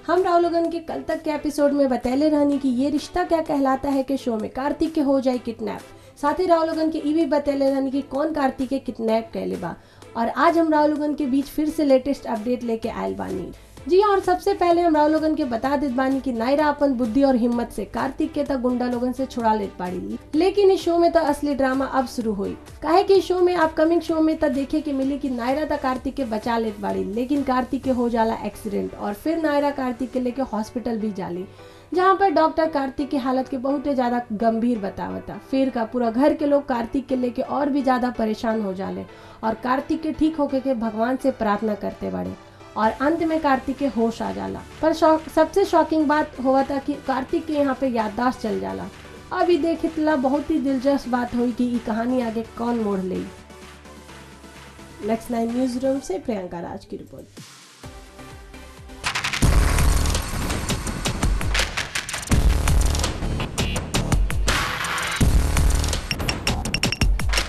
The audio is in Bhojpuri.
हम राव लोगन के कल तक के एपिसोड में बतैले रहनी कि ये रिश्ता क्या कहलाता है के शो में कार्तिक के हो जाए किडनैप। साथ ही राव लोगन के ई भी बतैले रहनी कि कौन कार्तिक के किडनैप कैले बा। और आज हम राव लोगन के बीच फिर से लेटेस्ट अपडेट लेके आयल बानी। जी और सबसे पहले हम राव लोगन के बता देत बानी कि नायरा अपन बुद्धि और हिम्मत से कार्तिक के तक गुंडा लोगन से छुड़ा लेत पाड़ी। लेकिन इस शो में तो असली ड्रामा अब शुरू हुई। काहे कि शो में अपकमिंग शो में तो देखे के मिली कि नायरा तक कार्तिक के बचा लेत बाड़ी, लेकिन कार्तिक के हो जाला एक्सीडेंट और फिर नायरा कार्तिक के लेके हॉस्पिटल भी जाली, जहाँ पर डॉक्टर कार्तिक की हालत के बहुत ज्यादा गंभीर बतावता। फिर का पूरा घर के लोग कार्तिक के लेके और भी ज्यादा परेशान हो जाले और कार्तिक के ठीक होके के भगवान से प्रार्थना करते बाड़े और अंत में कार्तिक के होश आ जाला। पर सबसे शॉकिंग बात हुआ था कि कार्तिक के यहाँ पे याददाश्त चल जाला। अभी देखितला बहुत ही दिलचस्प बात हुई कि ये कहानी आगे कौन मोड़ ले। नेक्स्ट 9 न्यूज रूम से प्रियंका राज की रिपोर्ट।